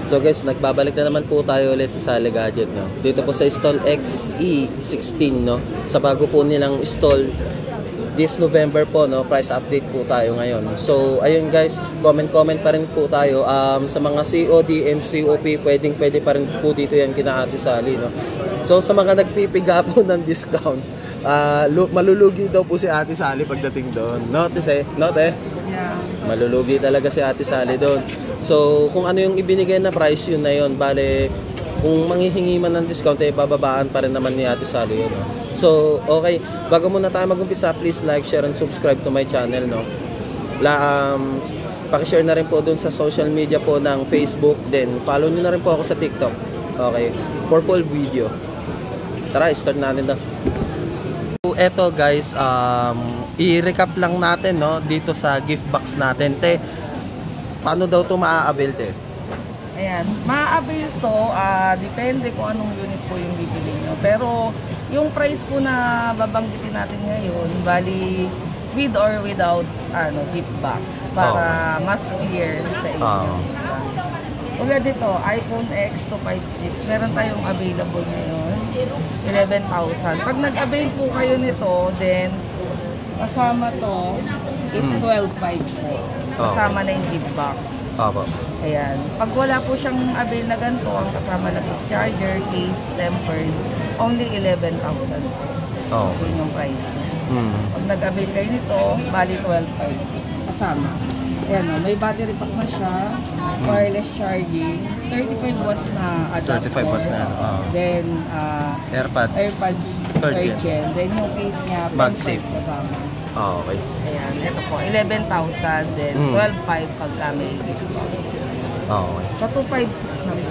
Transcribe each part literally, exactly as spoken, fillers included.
So guys, nagbabalik na naman po tayo ulit sa Sally Gadget, no? Dito po sa stall X E sixteen, no? Sa bago po nilang stall this November po, no? Price update po tayo ngayon. So ayun guys, comment-comment pa rin po tayo. Um, sa mga C O D and C O P, pwedeng pwede pa rin po dito yan kina Ate Sally, no? So sa mga nagpipiga po ng discount, uh, malulugi daw po si Ate Sally pagdating doon. Notice eh, note eh. Yeah. Malulugi talaga si Ate Sally doon. So, kung ano yung ibinigay na price, yun na yun. Bale, kung manghihingi man ng discount, eh, bababaan pa rin naman ni Ate Sally yun. No? So, okay. Bago muna tayo mag-umpisa, please like, share, and subscribe to my channel. No? La, um, pakishare na rin po dun sa social media po ng Facebook. Then, follow nyo na rin po ako sa TikTok. Okay. For full video. Tara, start natin na. So, eto guys, um, i-recap lang natin, no, dito sa gift box natin. Te, paano daw ito maa-avail, te? Ayan, maa-avail to, uh, depende kung anong unit po yung bibili nyo. Pero yung price po na babanggitin natin ngayon, bali with or without ano gift box para oh. mas clear sa inyo. Oh. Ulit dito, iPhone X two fifty-six, meron tayong available ngayon, eleven thousand. Pag nag-avail po kayo nito, then kasama to is hmm. twelve five po. Kasama oh. na yung gift box. Opo. Ayan. Pag wala po siyang avail na ganito, ang kasama lang is charger, case, tempered, only eleven thousand. Oh. Yun yung price. Hmm. Pag nag-avail kayo nito, bali twelve five. Kasama. Ayan o, may battery pack na siya, wireless charging, thirty-five watts na adapter. thirty-five watts na. Oh. Then, uh, AirPods. AirPods third gen. Then yung case niya, MagSafe. kasama. Oh, okay. Ayan, ito po, eleven thousand, then mm. twelve five pagka may gift box. Oh, okay. Sa two fifty-six naman.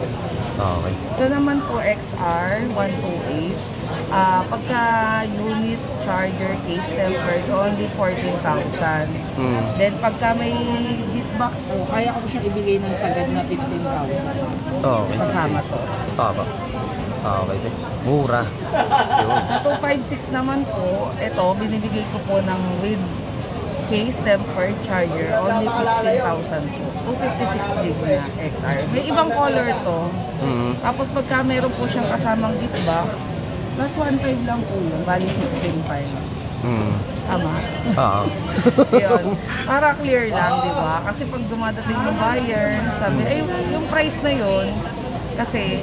Oh, okay. Ito naman po, X R one twenty-eight. Uh, pagka unit, charger, case, tempered, only fourteen thousand. Mm. Then pagka may gift box po, kaya ko siyang ibigay ng sagad na fifteen thousand. Oh, okay. Kasama to. Opo. Ah, okay. Mura. Sa two fifty-six naman po, ito, binibigay ko po ng with case, tempered, charger, only fifteen thousand po. two fifty-six gig na X R. May ibang color to. Mm-hmm. Tapos pagka meron po siyang kasamang gift box, plus one five lang po yun, bali sixteen five. Mm. Tama? Oo. Yun. Para clear lang, di ba? Kasi pag dumadating yung buyer, sabi, ay, yung price na yun, kasi,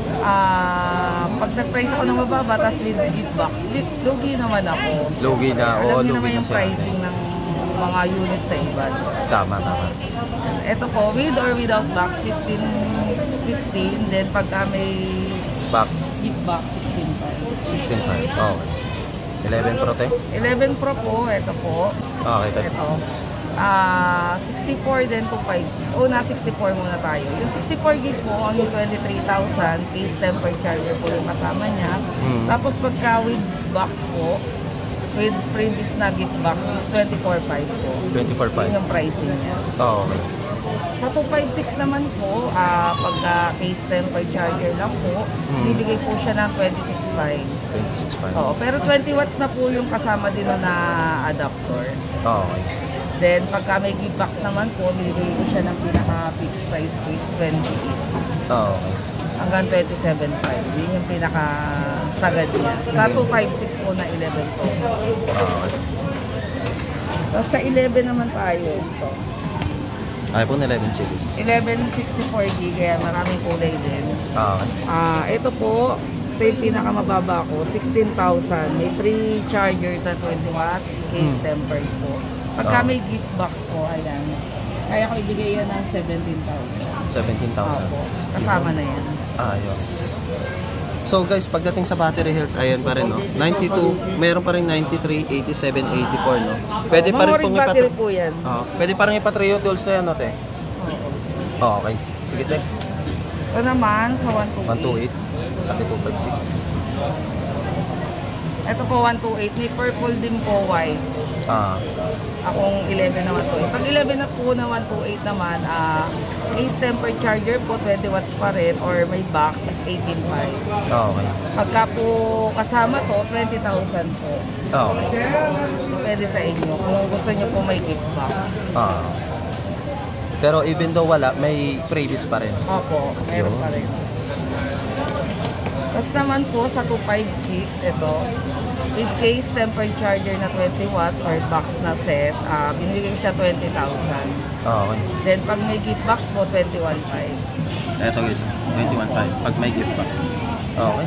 ah, uh, pag nag-price ako ng mababa, tapos with gift box, lugi naman ako. Lugi na, oo, alam niyo lugi naman na yung siya. Pricing ng mga unit sa iba. Tama, tama. Ito po, with or without box, fifteen fifteen. Then pagka may box, gift box, sixteen five. sixteen five. Oh, okay. eleven Pro, te? eleven Pro po, ito po. Okay, te. Ito. Ah, uh, sixty-four then two fifty-six. O, na sixty-four muna tayo. Yung sixty-four gig po, only twenty-three thousand. Case, tempered, charger po yung kasama niya. Mm. Tapos pagka with box po, with previous na gift box is twenty-four five po. twenty-four five. Yung pricing niya. Oh, okay. Sa two fifty-six naman po, uh, pagka case, tempered, charger lang po, mm. bibigay po siya ng twenty-six five. twenty-six five. Oo, pero twenty watts na po yung kasama din na adapter. Oh, okay. Then, pagka may gift box naman po, bibigay ko siya ng pinaka-fixed price case, twenty-eight. Oh, okay. Hanggang twenty-seven five. Yun yung pinaka-sagad niya. Sa two fifty-six po na eleven po. Oh, okay. So, sa eleven naman tayo. Ito. iPhone eleven series. eleven sixty-four gig, kaya maraming kulay din. Oh, okay. Ah, ito po, ito yung pinakamababa ko, sixteen thousand. May free charger na twenty watts, case hmm. tempered po. Pagka oh. may gift box po, ayan. Kaya ko ibigay yan ng seventeen thousand. seventeen thousand. Opo. Kasama na yan. Ayos. So guys, pagdating sa battery health, ayan pa rin, no? ninety-two, meron pa rin ninety-three, eighty-seven, eighty-four, no? Pwede pa rin pong battery po yan. Oh, pwede pa rin ipatrio tools na yan, no, te? Oh, okay. Sige, te. Ito naman sa one twenty-eight. Pati two fifty-six. Ito po one twenty-eight. May purple din po, white. Ah. Akong eleven na one twenty-eight. Pag eleven na po na one twenty-eight naman, ah, case tempered charger po, twenty watts pa rin, or may box is eighteen five. Oh, okay. Pagka po kasama to, twenty thousand po. Oh, okay. Pwede sa inyo. Kung gusto nyo po may gift box. Ah. Pero even though wala, may previous pa rin. Opo, meron Yun. pa rin. Tapos naman po sa two fifty-six, ito, with case tempered charger na twenty watts or box na set, uh, binigay siya twenty thousand. Okay. Then pag may gift box po, twenty-one five. Eto guys, twenty-one five pag may gift box. Okay.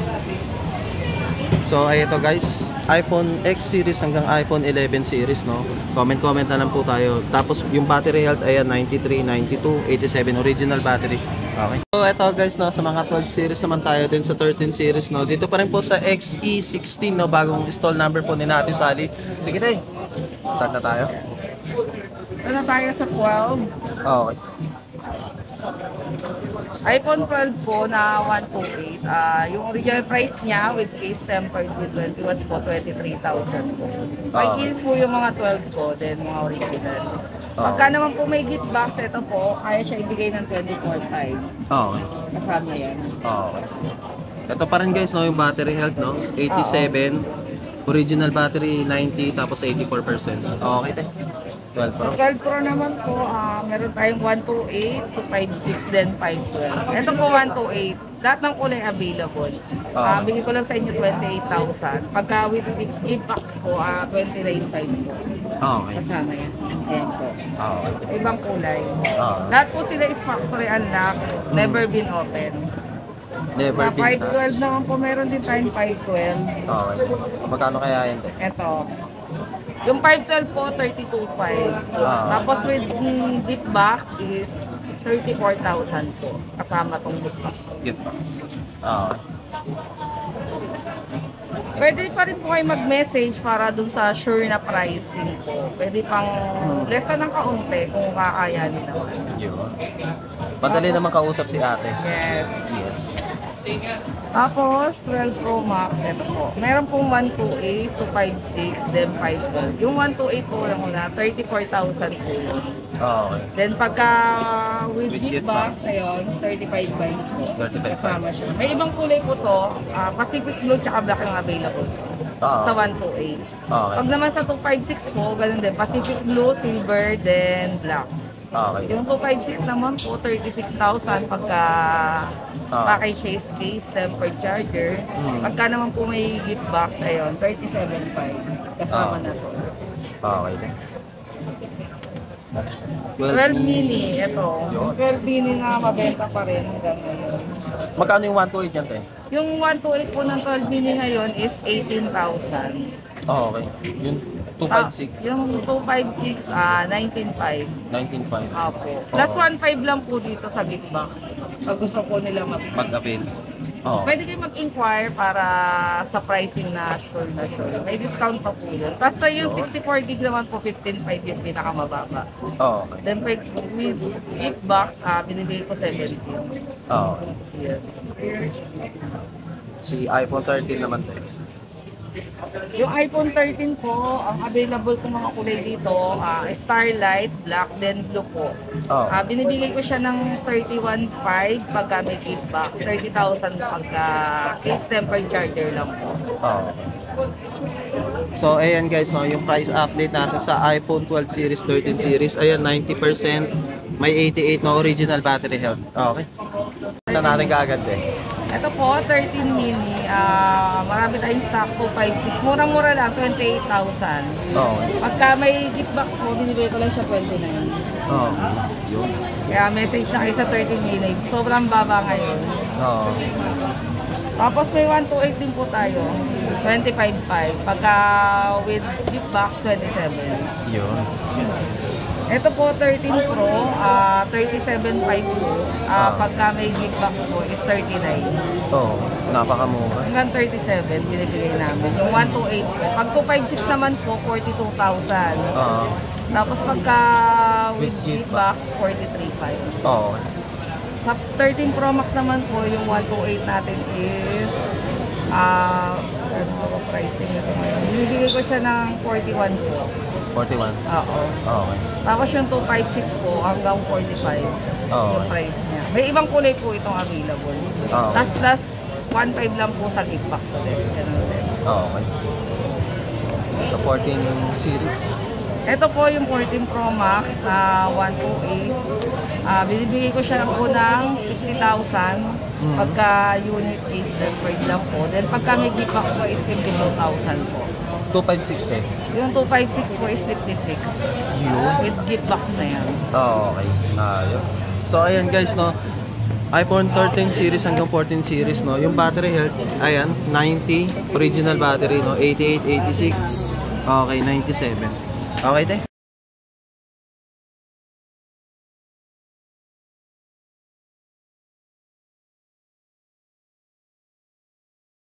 So ay ito guys, iPhone X series hanggang iPhone eleven series, no. Comment-comment na lang po tayo. Tapos yung battery health ayan ninety-three, ninety-two, eighty-seven original battery. Okay. So ito guys, no, sa mga twelve series naman tayo din sa thirteen series, no. Dito pa rin po sa X E sixteen, no, bagong stall number po ni Ate Sally. Sige tayo. Start na tayo. Ano tayo sa twelve? Okay. iPhone twelve po na one twenty-eight. Ah, yung original price niya with case tempered with twenty watts po, twenty-three thousand po. five Ah. years po yung mga twelve po, then mga original. Ah. Pagka naman po may gift box, ito po, kaya siya ibigay ng twenty-four five. Okay. Kasama yan. Okay. Ito pa rin guys, no, yung battery health, no, eighty-seven. Original battery ninety, tapos eighty-four percent. Okay, te. twelve Pro. twelve Pro naman po, ah meron tayong one twenty-eight, two fifty-six, then five twelve. Ito po one twenty-eight. Lahat ng kulay available. Ah, Ah. bigay ko lang sa inyo twenty-eight thousand. Pagka with gift box po, ah twenty-nine five po. Okay. Kasama yan. Ayan po. Okay. Ibang kulay. Ah. Lahat po sila is factory unlock. Never been open. Never Sa been five twelve touched. naman po, meron din tayong five twelve. Okay. Magkano kaya yun, te? Ito. Yung five twelve po, thirty-two five. Ah. Tapos with mm, gift box is thirty-four thousand po. Kasama tong gift box. Gift box. Okay. Pwede pa rin po kayo mag-message para dun sa sure na pricing po. Pwede pang lesa ng kaunti kung kakayanin naman. Yun. Madali naman kausap si ate. Yes. Yes. Tapos, twelve Pro Max, ito po. Meron pong one twenty-eight, two fifty-six, then five twelve. Yung one twenty-eight po lang muna, thirty-four thousand po yun. Okay. Then pagka with, With gift gift box, box. ayun, thirty-five by po. thirty-five Kasama siya. May ibang kulay po to, ah, Pacific Blue tsaka black yung available Ah. sa one twenty-eight. Okay. Pag naman sa two fifty-six po, ganun din. Pacific Blue, Silver, then black. Okay. Yung two fifty-six naman po, thirty-six thousand pagka Ah. package case, case, tempered charger. Hmm. Pagka naman po may gift box, ayun, thirty-seven five. Kasama Ah. na to. Okay. te. twelve mini, ito. Yun. twelve mini na mabenta pa rin hanggang ngayon. Magkano yung one twenty-eight yan, te? Yung one twenty-eight po ng twelve mini ngayon is eighteen thousand. Oh, okay. Yung two fifty-six. Ah, yung two fifty-six, ah, nineteen five. nineteen five. Apo. Plus one five lang po dito sa gift box. Pag gusto po nila mag Mag-avail. Oh. Pwede kayo mag-inquire para sa pricing na sure na sure. May discount pa po yun. Basta yung sixty-four gig naman po, fifteen five yung pinakamababa. Oh. Then pag with gift box, ah, binibigay ko seventeen. Oh. Yan. Si iPhone thirteen naman, te. Yung iPhone thirteen po, ang available kong mga kulay dito, ah, Starlight, Black, then Blue po. Oh. Ah, binibigay ko siya ng thirty-one five pagka may gift box, thirty thousand pagka case tempered charger lang po. Oh. So, ayan guys, no, yung price update natin sa iPhone twelve series, thirteen series, ayan, ninety percent, may eighty-eight na original battery health. Okay. Ito natin kaagad eh. Ito po, thirteen mini, ah, marami tayong stock po, five six. Murang-mura lang, twenty-eight thousand. Oo. Pagka may gift box po, binibigay ko lang siya twenty-nine. Oo. Yun. Kaya message na kayo sa thirteen mini. Sobrang baba ngayon. Oo. Tapos may one twenty-eight din po tayo. twenty-five five. Pagka with gift box, twenty-seven. Yun. Ito po, thirteen Pro, ah, thirty-seven five po. Ah, Ah. pagka may gift box po is thirty-nine. Oo. Napakamura. Hanggang thirty-seven, binibigay namin. Yung one twenty-eight po. Pag two fifty-six naman po, forty-two thousand. Oo. Tapos pagka with, With gift gift box, forty-three five. Oo. Sa thirteen Pro Max naman po, yung one twenty-eight natin is ah, ano ba ba pricing nito ngayon? Binibigay ko siya ng forty-one po. forty-one. Oo. Okay. Tapos yung two fifty-six po hanggang forty-five Oo. yung price niya. May ibang kulay po itong available. Oo. Last last one five lang po sa gift box ulit. Ganun ulit. Okay. Sa fourteen series. Ito po yung fourteen Pro Max na one twenty-eight. Ah, binibigay ko siya po ng fifty thousand. Mm. Pagka unit case deferred lang po. Then pagka may gift box po is fifty-two thousand po. two fifty-six pe. Yung two fifty-six po is fifty-six. Yun. With gift box na yan. Oh, okay. Ayos. So, ayan guys, no. iPhone thirteen series hanggang fourteen series, no. Yung battery health, ayan, ninety. Original battery, no. eighty-eight, eighty-six. Okay, ninety-seven. Okay, te.